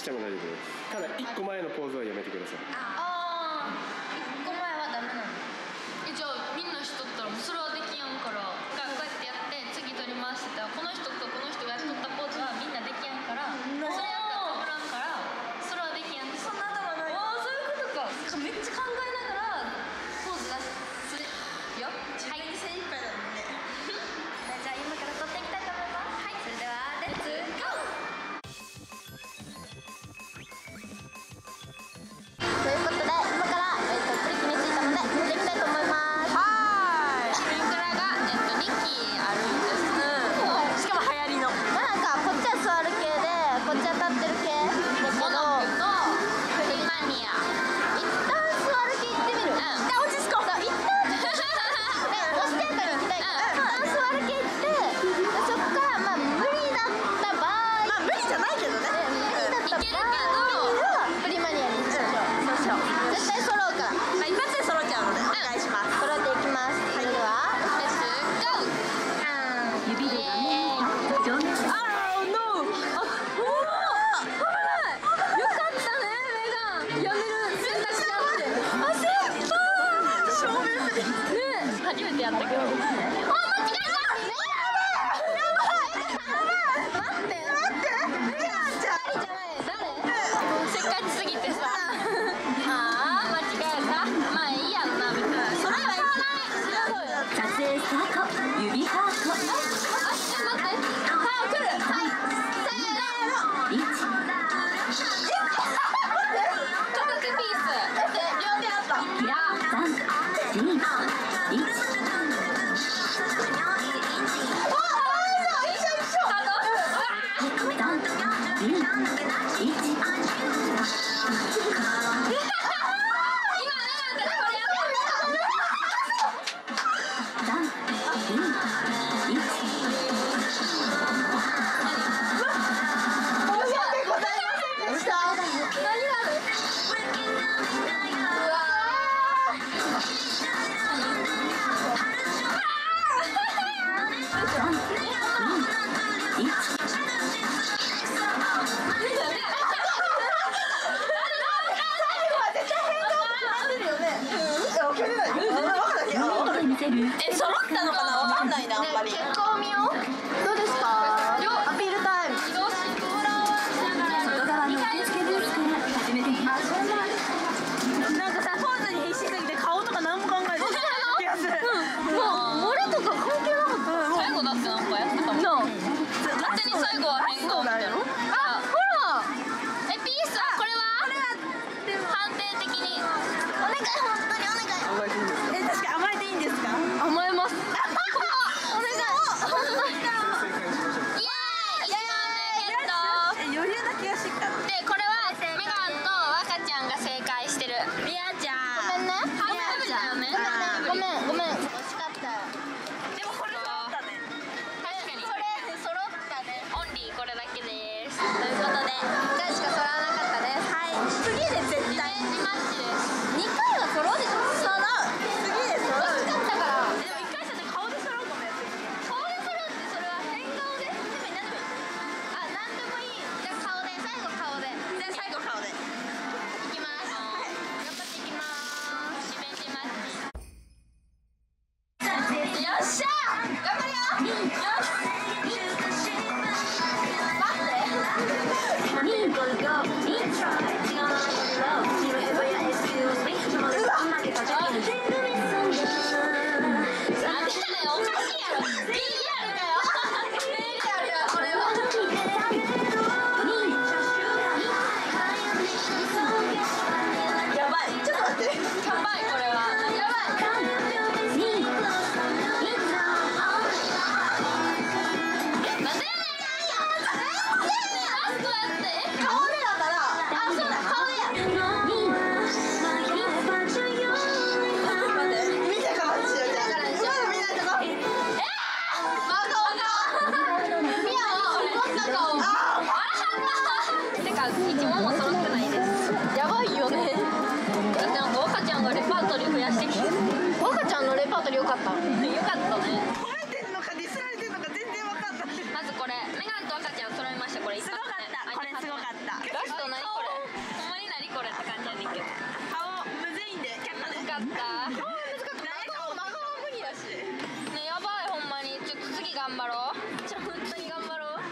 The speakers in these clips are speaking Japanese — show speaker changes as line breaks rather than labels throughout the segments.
しても大丈夫です。ただ1個前のポーズはやめてください。
ああ、1個前はダメなの。じゃあみんなしとったらもうそれはできやんから、こうやってやって次取り回してたらこの人とこの人がやっとったポーズはみんなできやんから、それやったらかぶらんからそれはできやん。そんな頭ない。ああ、そういうことか。めっちゃ考えながらポーズ出すよ。自分に精一杯だもんね。じゃあ今から撮っていきたいと思います。はい、それではレッツゴー。ということで今からプリキについたので撮っていきたいと思います。はい。プリクラが2期あるんです。しかも流行りの。なんかこっちは座る系でこっちは立ってる系だけど。モノクとプリマニア。一旦座る系行ってみる。一旦落ち着こう。一旦。押してから行きたいから。一旦座る系行って、そっからまあ無理だった場合。まあ無理じゃないけどね。無理だった場合。プリマニアにしましょう。そうしよう。絶対揃うから。まあ一発で揃っちゃうのでお願いします。揃っていきます。それではレッツゴー。指で画面を情熱。ああ、ノー。あ、おお。危ない。よかったね、メガン。やめる選択肢あって。焦った。正面で。ね、初めてやったけど。あ、間違えた。待って。メガンちゃん。誰？せっかちすぎてさ。ああ、間違えた。まあいいやんな、別に。それはいい。
撮影スタート。指ハート。
待って。はい、来る。はい。せーの。片手ピース。両手あった。
いや、3、2、1。 揃ったのかな、わかんないな、あんまり。
結果を見よう。どうですか？アピールタイム。
外側の受付ブースから始めていきます。
なんかさ、ポーズに必死すぎて顔とか何も考えてない気がする。
もう俺とか関係なかった。最後だってなんかやってたもん。勝手に最後は変顔みたいな。あ、ほら。ピース、これは判定的にお願い、本当にお願い。
確か甘えていいんですか？
甘えます。お願い。イエーイ。1
余裕な気がしてきた。
で、これはメガンと若ちゃんが正解してる。
ミヤちゃん。
ごめんね。半分だよね。ごめん。惜しかった。
でもこれ揃ったね。
確かに。これ揃ったね。オンリーこれだけです。ということで、1回しか揃わなかったです。
はい。次で絶対。
リベンジマッチです。2回は揃うでしょ。
揃う。次で揃う。
惜しかったから。
でも一回じゃね、顔で揃うかもやってみる。
顔で揃うってそれは変顔で？でも何でもいい。あ、何でもいい。じゃあ顔で、最後顔で。
じゃあ最後顔で。
いきます。頑張っていきます。リベンジマッチ。よっしゃー。頑張るよ。よし。よかった。よかったね。
褒めてんのかディスられてんのか全然わかんない。
まずこれメガンと赤ちゃん揃いました。これ一発目。
これすごかった。
ラスト何これ、ほんまに何これって感じやねんけど、
顔むずいんで却下で。
難かった
顔無理だし。
ね、やばい、ほんまに。ちょっと次頑張ろう。本当に頑張ろう。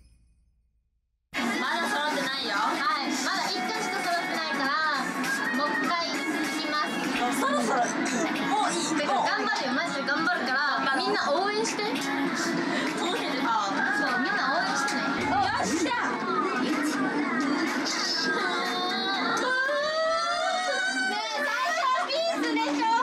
まだ揃ってないよ。はい、まだ1回しか揃ってないから、もう一回いきます。
そろそろもういい。
だから頑張るよ、マジで頑張るから、みんな応援して。
届けてた。
そう、みんな応援してね。
よっしゃ。
ねえ、最初ピースでしょ。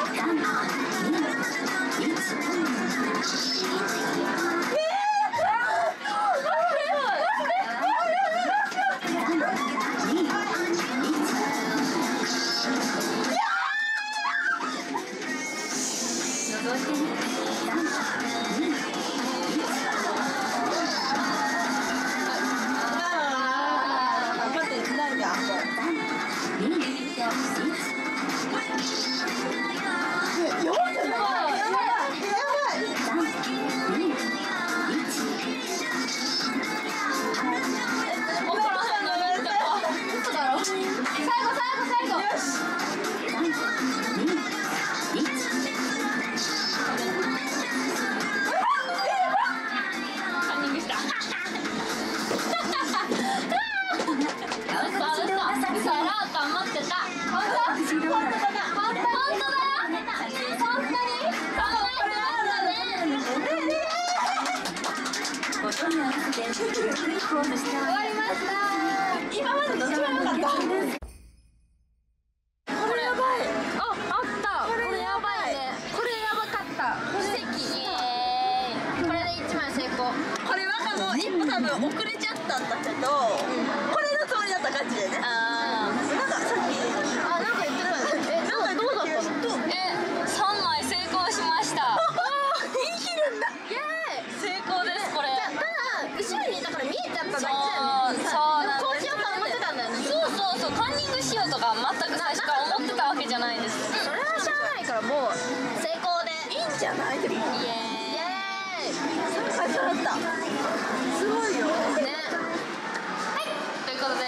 終わりました。
今までどっちも良かった。これやばい。
あった。これやばいね。これやばかった。奇跡。イエーイ。これで1枚成功。
これはもう一歩多分遅れちゃったんだけど、これのつもりだった感じでね。なんかさっき
なんか言ってた。なんかどうだったの？3枚成功しました。
言い切るんだ。
イエーイ。成功です、これ。ただ後ろにいたから見えちゃっただけだよね。
そうなんだ。
こうしようと思ってたんだよね。そう、カンニングしようとか全く最初から思ってたわけじゃないです。それはしゃあないからもう成功で。
いいんじゃないでも。
イエーイ。
最初だった。すごいよ。
ね。はい。ということで。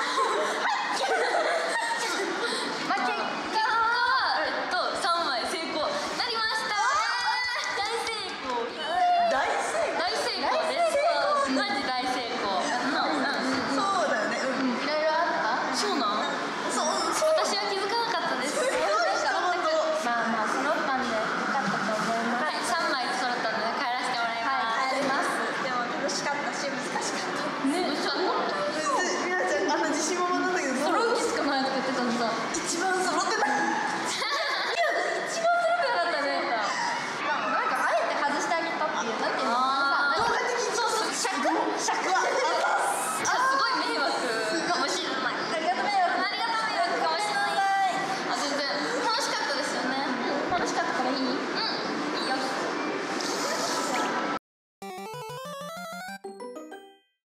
まあ結果は3枚成功なりました。大成功。
大成功
です。マジ大成功。
そうだよね。
いろいろあった？そうなん？私は気づかなかったです。まあ揃ったんでよかったと思います。はい、3枚揃ったので帰らせてもらいます。
帰ります。でも楽しかったし難しかった。
ね、嘘だった。
みなちゃん自信満々なんだけど。
揃う気しかないとか言ってたのさ。
一番揃ってない。
一番揃ってなかったね。なんかあえて外してあげたっていう。なんていうの？
動画的に
そう尺。すごい迷惑かもしれない。ありがとう迷惑かもしれない。全然楽しかったですよね。楽しかったからいい？